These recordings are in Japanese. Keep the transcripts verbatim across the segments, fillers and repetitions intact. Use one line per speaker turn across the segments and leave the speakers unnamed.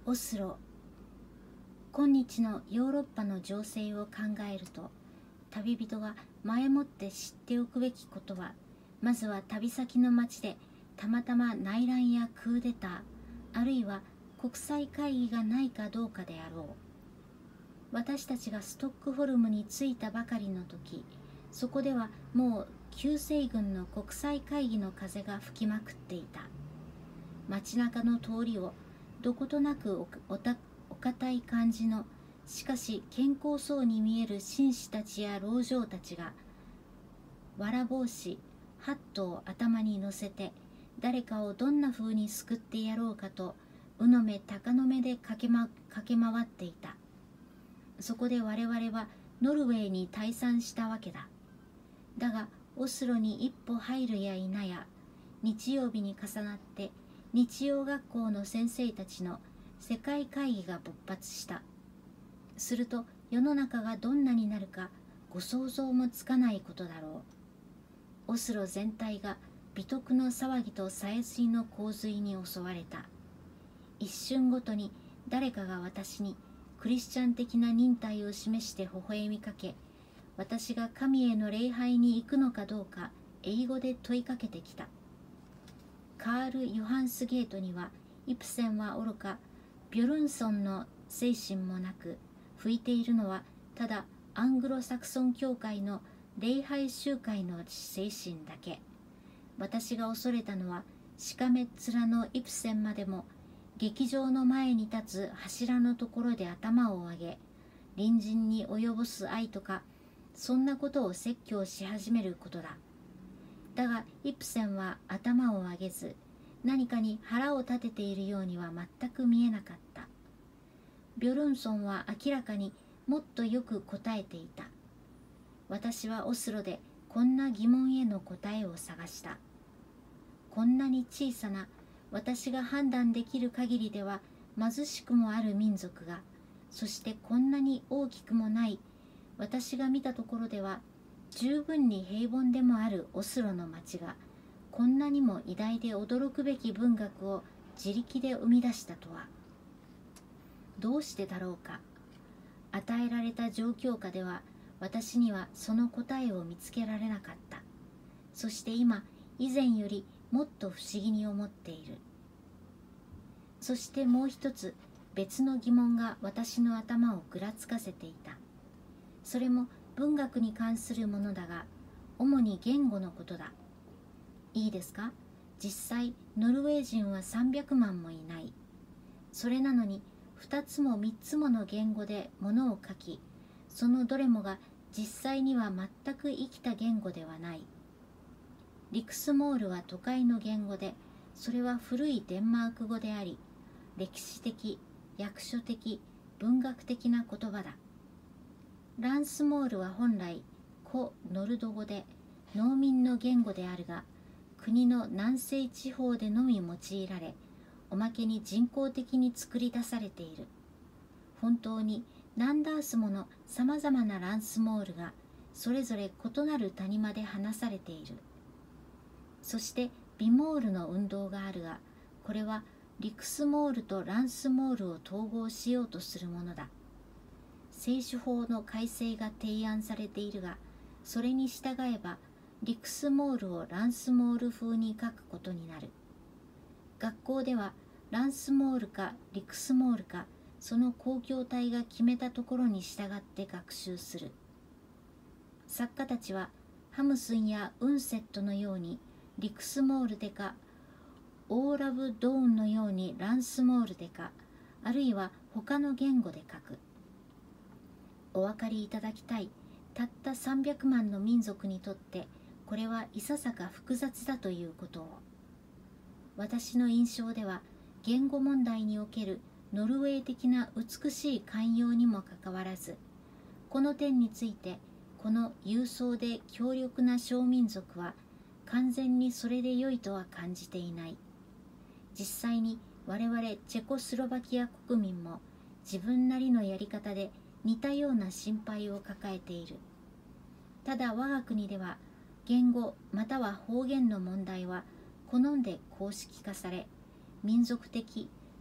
オスロ。今日のヨーロッパの情勢を考えると、旅人が前もって知っておくべきことは、まずは旅先の町でたまたま内乱やクーデター、あるいは国際会議がないかどうかであろう。私たちがストックホルムに着いたばかりの時、そこではもう旧西軍の国際会議の風が吹きまくっていた。街中の通りをどことなくおおたお堅い感じの、しかし健康そうに見える紳士たちや老嬢たちが、わら帽子、ハットを頭に乗せて、誰かをどんな風に救ってやろうかと、うのめ鷹の目で駆け、ま、駆け回っていた。そこで我々はノルウェーに退散したわけだ。だがオスロに一歩入るや否や、日曜日に重なって日曜学校の先生たちの世界会議が勃発した。すると世の中がどんなになるかご想像もつかないことだろう。オスロ全体が美徳の騒ぎとさえずりの洪水に襲われた。一瞬ごとに誰かが私にクリスチャン的な忍耐を示して微笑みかけ、私が神への礼拝に行くのかどうか英語で問いかけてきた。カール・ヨハンスゲートにはイプセンはおろか、ビョルンソンの精神もなく、吹いているのはただアングロサクソン教会の礼拝集会の精神だけ。私が恐れたのは、しかめっ面のイプセンまでも劇場の前に立つ柱のところで頭を上げ、隣人に及ぼす愛とか、そんなことを説教し始めることだ。だがイプセンは頭を上げず、何かに腹を立てているようには全く見えなかった。ビョルンソンは明らかにもっとよく答えていた。私はオスロでこんな疑問への答えを探した。こんなに小さな、私が判断できる限りでは貧しくもある民族が、そしてこんなに大きくもない、私が見たところでは十分に平凡でもあるオスロの町が、こんなにも偉大で驚くべき文学を自力で生み出したとは。どうしてだろうか。与えられた状況下では私にはその答えを見つけられなかった。そして今以前よりもっと不思議に思っている。そしてもう一つ別の疑問が私の頭をぐらつかせていた。それも文学に関するものだが、主に言語のことだ。いいですか。実際ノルウェー人はさんびゃくまんもいない。それなのにふたつもみっつもの言語でものを書き、そのどれもが実際には全く生きた言語ではない。リクスモールは都会の言語で、それは古いデンマーク語であり、歴史的、役所的、文学的な言葉だ。ランスモールは本来古ノルド語で農民の言語であるが、国の南西地方でのみ用いられ、おまけに人工的に作り出されている。本当に何ダースものさまざまなランスモールがそれぞれ異なる谷間で話されている。そしてビモールの運動があるが、これはリクスモールとランスモールを統合しようとするものだ。聖書法の改正が提案されているが、それに従えばリクスモールをランスモール風に書くことになる。学校ではランスモールかリクスモールか、その公共体が決めたところに従って学習する。作家たちはハムスンやウンセットのようにリクスモールでか、オーラブ・ドーンのようにランスモールでか、あるいは他の言語で書く。お分かりいただきたい、たったさんびゃくまんの民族にとってこれはいささか複雑だということを。私の印象では、言語問題におけるノルウェー的な美しい寛容にもかかわらず、この点についてこの勇壮で強力な小民族は完全にそれでよいとは感じていない。実際に我々チェコスロバキア国民も自分なりのやり方で似たような心配を抱えている。ただ我が国では言語または方言の問題は好んで公式化され、民族的、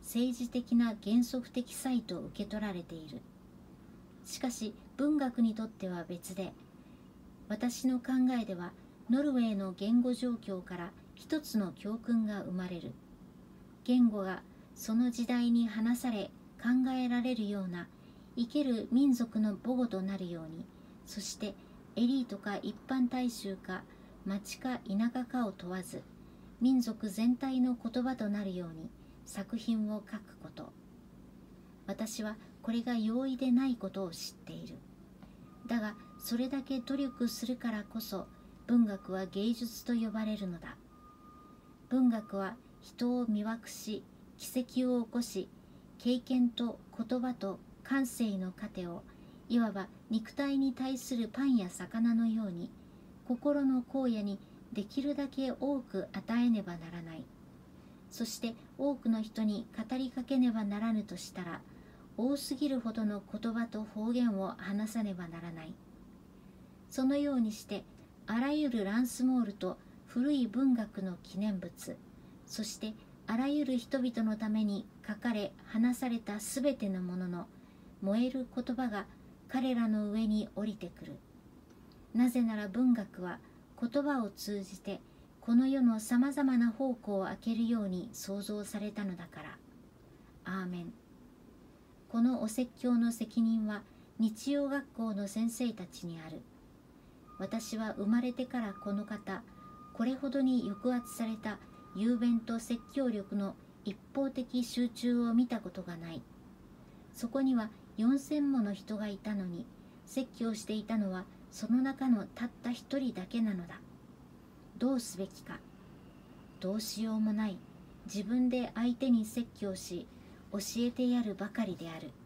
政治的な原則的差異と受け取られている。しかし文学にとっては別で、私の考えではノルウェーの言語状況から一つの教訓が生まれる。言語がその時代に話され考えられるような生ける民族の母語となるように、そしてエリートか一般大衆か町か田舎かを問わず、民族全体の言葉となるように作品を書くこと。私はこれが容易でないことを知っている。だがそれだけ努力するからこそ文学は芸術と呼ばれるのだ。文学は人を魅惑し、奇跡を起こし、経験と言葉と感性の糧をいわば肉体に対するパンや魚のように心の荒野にできるだけ多く与えねばならない。そして多くの人に語りかけねばならぬとしたら、多すぎるほどの言葉と方言を話さねばならない。そのようにしてあらゆるランスモールと古い文学の記念物、そしてあらゆる人々のために書かれ話されたすべてのものの燃える言葉が彼らの上に降りてくる。なぜなら文学は言葉を通じてこの世のさまざまな方向を開けるように創造されたのだから。アーメン。このお説教の責任は日曜学校の先生たちにある。私は生まれてからこの方、これほどに抑圧された雄弁と説教力の一方的集中を見たことがない。そこにはよんせんもの人がいたのに、説教していたのはその中のたった一人だけなのだ。どうすべきか。どうしようもない。自分で相手に説教し、教えてやるばかりである。